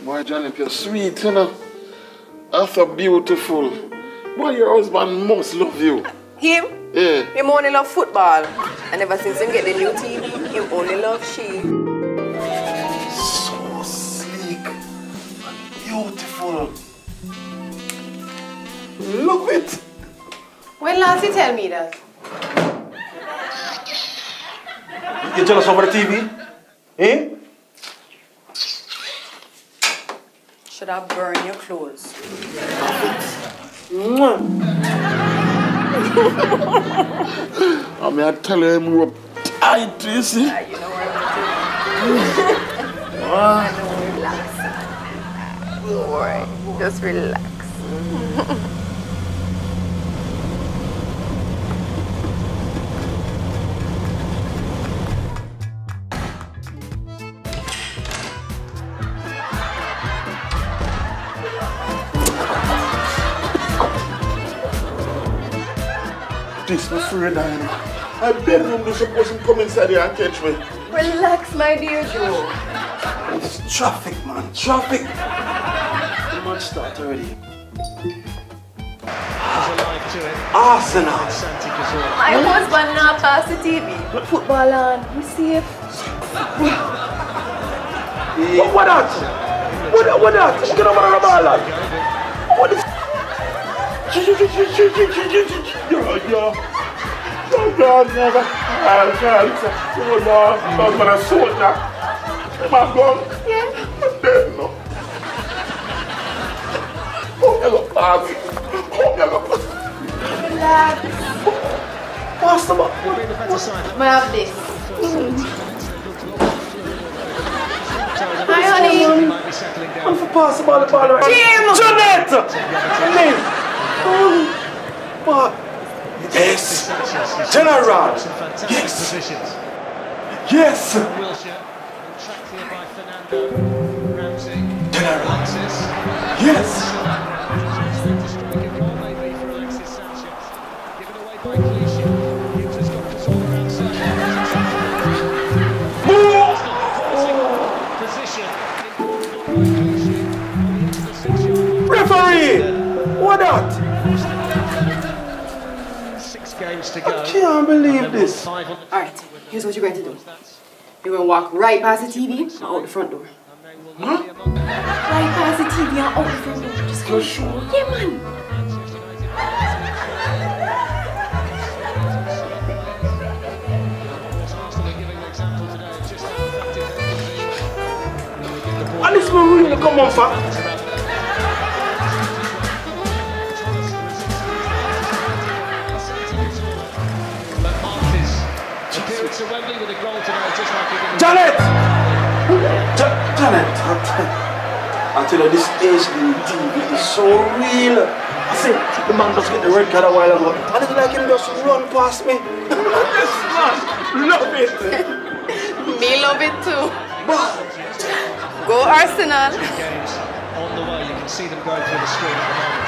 Boy, Janet, you're sweet, you know. You're so beautiful. Boy, your husband must love you. Him? Yeah. Him only love football. And ever since him get the new TV, him only love she. So sleek and beautiful. Love it. When last you tell me that? You jealous over the TV? Eh? Should I burn your clothes? I mean, I tell you, him rope tight, you see? You know what I'm doing? Relax. Don't worry. Just relax. This my friend, I bedroom, they're supposed to come inside here and catch me. Relax, my dear Joe. It's traffic, man. Traffic. The match start already. Arsenal. My husband not pass the TV. Football on. We safe. What that? What that? Get over the ball, lad. What the Oh God, never. Oh Lord, husband a soldier. Am I gone? Yeah. I'm dead, no. Oh, you look bad. Oh, you look bad. Relax. pass the ball? I have this. Hi, honey. I'm for pass the ball. Jim! Janet! Name. What? Yes. General. Yes. Yes. General. Yes. Referee! What that? 6 games to go. I can't believe this. Alright, here's what you're going to do. You're going to walk right past the TV and out the front door. Huh? Right past the TV and out the front door. Just go sure. Yeah, man. And this man really come on for. Janet! Janet! I tell you, this HD TV is so real. I say, the man just get the red card a while ago. And it's like him just run past me. This man, love it. Me love it too. Go Arsenal. Games on the way, you can see them going through the screen at the moment.